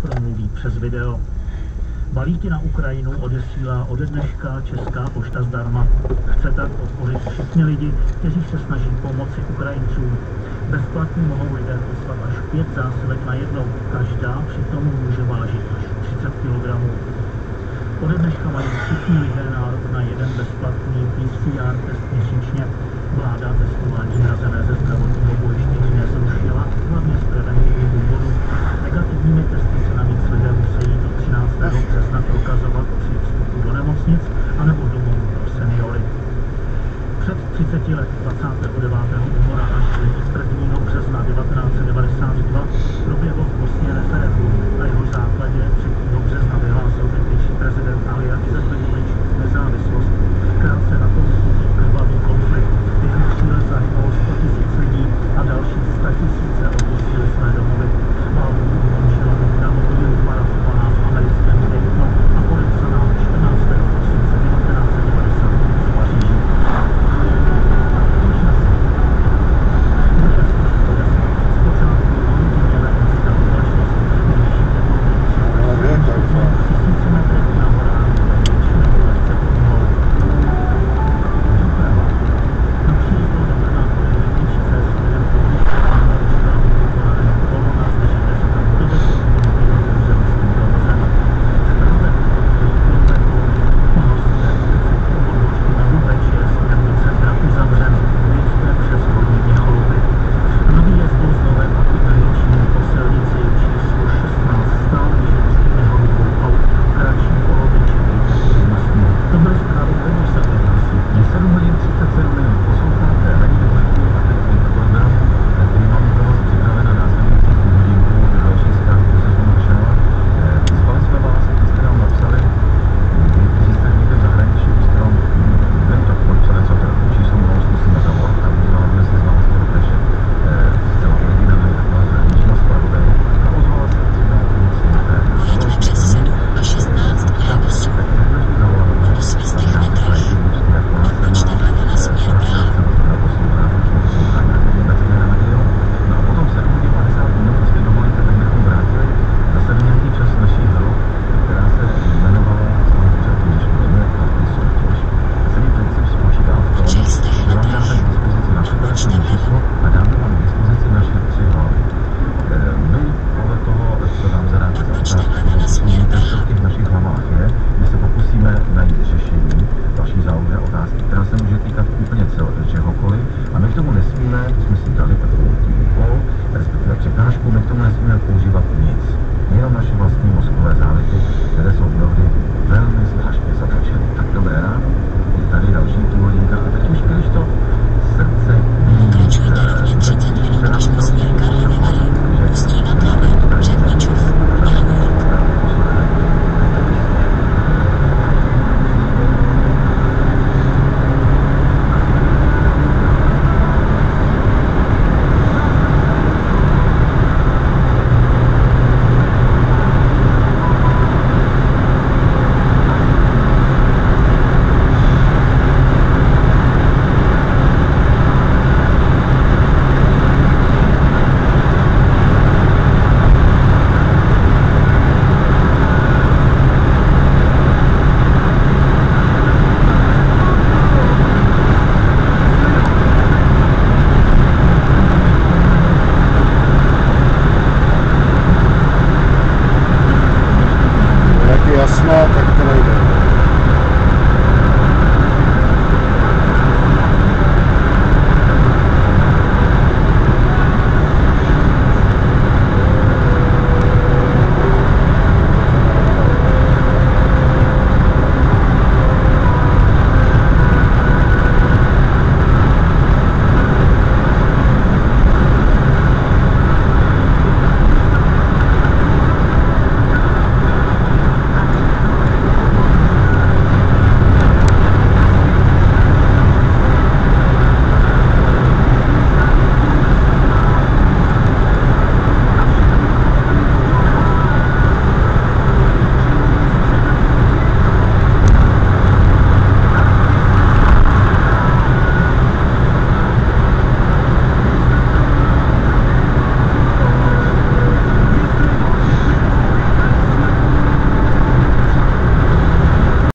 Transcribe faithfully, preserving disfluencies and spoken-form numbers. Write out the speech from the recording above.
promluví přes video. Balíky na Ukrajinu odesílá ode dneška Česká pošta zdarma. Chce tak podpořit všichni lidi, kteří se snaží pomoci Ukrajincům. Bezplatně mohou lidé poslat až pět zásilek na jednou. Každá přitom může vážit až třicet kilogramů. Ode dneška mají všichni lidé nárok na jeden bezplatný P C R test měsíčně. Vláda testování hrazené ze zdravotního pojištění nezrušila, hlavně z preventivních důvodů. Negativními testy se navíc lidé musí do třináctého března prokazovat při vstupu do nemocnic anebo domovů pro seniory. Před třiceti lety dvacátého devátého února až prvního března devatenáct set devadesát dva